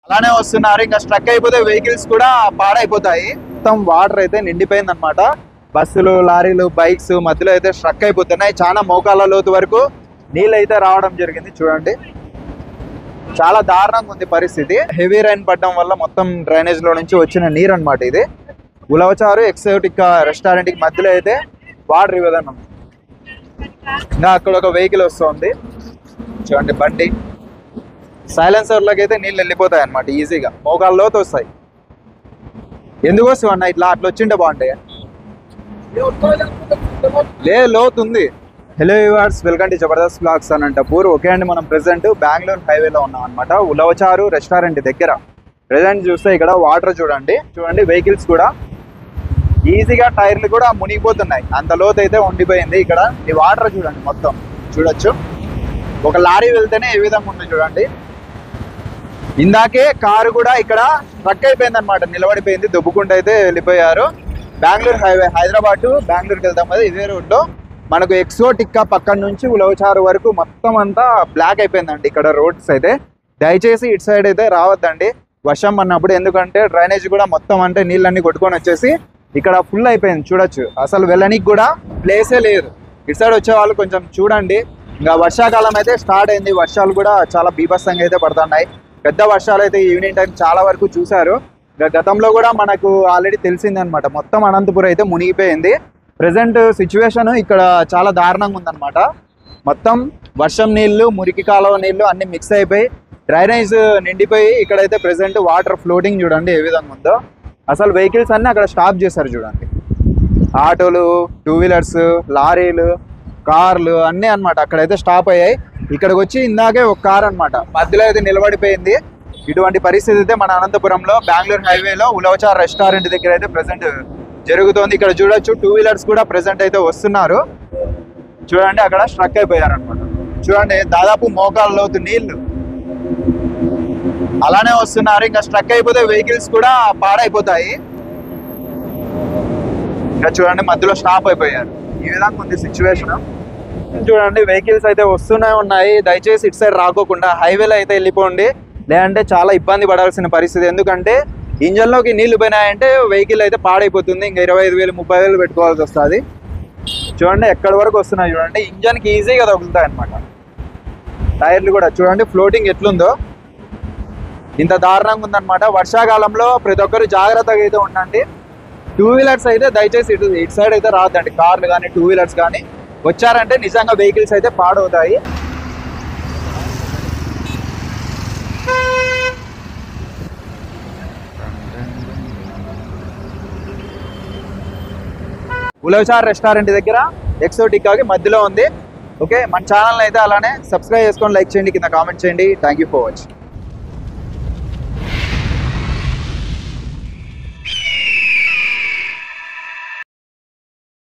అలానే వస్తున్నారు. ఇంకా స్ట్రక్ అయిపోతే వెహికల్స్ కూడా పాడైపోతాయి. మొత్తం వాటర్ అయితే నిండిపోయింది అనమాట. బస్సులు, లారీలు, బైక్స్ మధ్యలో అయితే స్ట్రక్ అయిపోతున్నాయి. చాలా మోకాళ్ళ లోతు వరకు నీళ్ళు అయితే రావడం జరిగింది. చూడండి, చాలా దారుణంగా ఉంది పరిస్థితి. హెవీ రైన్ పడడం వల్ల మొత్తం డ్రైనేజ్ లో నుంచి వచ్చిన నీరు అనమాట ఇది. ఉలవచారు ఎక్సోటిక్ రెస్టారెంట్ కి మధ్యలో అయితే వాటర్ ఇవ్వదన్నాం. ఇంకా అక్కడ ఒక వెహికల్ వస్తుంది చూడండి, బండి. సైలెన్సర్లోకి అయితే నీళ్ళు వెళ్ళిపోతాయి అనమాట ఈజీగా, మోకాళ్ళ లోతు వస్తాయి. ఎందుకు వస్తాయి అన్న ఇట్లా? అట్లా వచ్చింటే బాగుంటాయి. లేదు, లోతు ఉంది. Hello viewers, welcome to Jabardasth blogs Anantapur. Okay అండి, మనం ప్రెసెంట్ బెంగళూరు హైవేలో ఉన్నాం అనమాట. ఉలవచారు రెస్టారెంట్ దగ్గర. ప్రెసెంట్ చూస్తే ఇక్కడ వాటర్ చూడండి, వెహికల్స్ కూడా ఈజీగా టైర్లు కూడా మునిగిపోతున్నాయి. అంత లోతు అయితే ఉండిపోయింది. ఇక్కడ ఈ వాటర్ చూడండి, మొత్తం చూడొచ్చు. ఒక లారీ వెళ్తేనే ఏ విధంగా ఉంది చూడండి. ఇందాకే కారు కూడా ఇక్కడ స్ట్రక్ అయిపోయింది అనమాట, నిలబడిపోయింది. దుబ్బుకుంటూ అయితే వెళ్ళిపోయారు. బెంగళూరు హైవే, హైదరాబాద్ టు బెంగళూరుకి వెళ్తాం కదా, ఇదే రోడ్లో మనకు ఎక్సోటిక్ పక్కన నుంచి ఉలవచారు వరకు మొత్తం అంతా బ్లాక్ అయిపోయిందండి ఇక్కడ రోడ్స్ అయితే. దయచేసి ఇటు సైడ్ అయితే రావద్దండి వర్షం అన్నప్పుడు, ఎందుకంటే డ్రైనేజ్ కూడా మొత్తం అంటే నీళ్ళన్నీ కొట్టుకొని వచ్చేసి ఇక్కడ ఫుల్ అయిపోయింది. చూడొచ్చు, అసలు వెళ్ళనికి కూడా ప్లేసే లేదు. ఇటు సైడ్ వచ్చే వాళ్ళు కొంచెం చూడండి. ఇంకా వర్షాకాలం అయితే స్టార్ట్ అయింది. వర్షాలు కూడా చాలా బీభత్సంగా అయితే పడుతున్నాయి. పెద్ద వర్షాలు అయితే ఈవినింగ్ టైం చాలా వరకు చూశారు. గతంలో కూడా మనకు ఆల్రెడీ తెలిసింది అనమాట, మొత్తం అనంతపురం అయితే మునిగిపోయింది. ప్రజెంట్ సిచ్యువేషన్ ఇక్కడ చాలా దారుణంగా ఉందన్నమాట. మొత్తం వర్షం నీళ్లు, మురికి కాలువ నీళ్లు అన్ని మిక్స్ అయిపోయి డ్రైనేజ్ నిండిపోయి ఇక్కడైతే ప్రజెంట్ వాటర్ ఫ్లోటింగ్ చూడండి ఏ విధంగా ఉందో. అసలు వెహికల్స్ అన్నీ అక్కడ స్టాప్ చేశారు చూడండి. ఆటోలు, టూ వీలర్స్, లారీలు, కార్లు అన్నీ అనమాట అక్కడైతే స్టాప్ అయ్యాయి. ఇక్కడికి వచ్చి ఇందాకే ఒక కార్ అనమాట మధ్యలో అయితే నిలబడిపోయింది. ఇటువంటి పరిస్థితి అయితే మన అనంతపురంలో బెంగళూరు హైవేలో ఉలవచారు రెస్టారెంట్ దగ్గర అయితే ప్రజెంట్ జరుగుతోంది. ఇక్కడ చూడొచ్చు, టూ వీలర్స్ కూడా ప్రెసెంట్ అయితే వస్తున్నారు. చూడండి, అక్కడ స్ట్రక్ అయిపోయారు అనమాట. చూడండి, దాదాపు మోకాళ్ళ లోతు నీళ్లు. అలానే వస్తున్నారు. ఇంకా స్ట్రక్ అయిపోతే వెహికల్స్ కూడా పాడైపోతాయి. ఇంకా చూడండి, మధ్యలో స్టాప్ అయిపోయారు. ఈ విధంగా ఉంది సిచ్యువేషన్. చూడండి, వెహికల్స్ అయితే వస్తూనే ఉన్నాయి. దయచేసి ఇటు సైడ్ రాకోకుండా హైవేలో అయితే వెళ్ళిపోండి, లేదంటే చాలా ఇబ్బంది పడాల్సిన పరిస్థితి. ఎందుకంటే ఇంజన్లోకి నీళ్లు పోయినాయంటే వెహికల్ అయితే పాడైపోతుంది. ఇంకా 25,000 30,000 పెట్టుకోవాల్సి వస్తుంది. చూడండి, ఎక్కడి వరకు వస్తున్నాయి చూడండి. ఇంజన్కి ఈజీగా తగులుతాయి అనమాట. టైర్లు కూడా చూడండి ఫ్లోటింగ్ ఎట్లుందో. ఇంత దారుణంగా ఉందన్నమాట. వర్షాకాలంలో ప్రతి ఒక్కరు జాగ్రత్తగా అయితే ఉండండి. టూ వీలర్స్ అయితే దయచేసి ఇటు సైడ్ అయితే రావద్దండి. కార్లు కానీ టూ వీలర్స్ కానీ వచ్చారంటే నిజంగా వెహికల్స్ అయితే పాడవుతాయి. ఉలవచారు రెస్టారెంట్ దగ్గర ఎక్సోటిక్ మధ్యలో ఉంది. ఓకే, మన ఛానల్ అయితే అలానే సబ్స్క్రైబ్ చేసుకొని లైక్ చేయండి, కింద కామెంట్ చేయండి. Thank you for watching.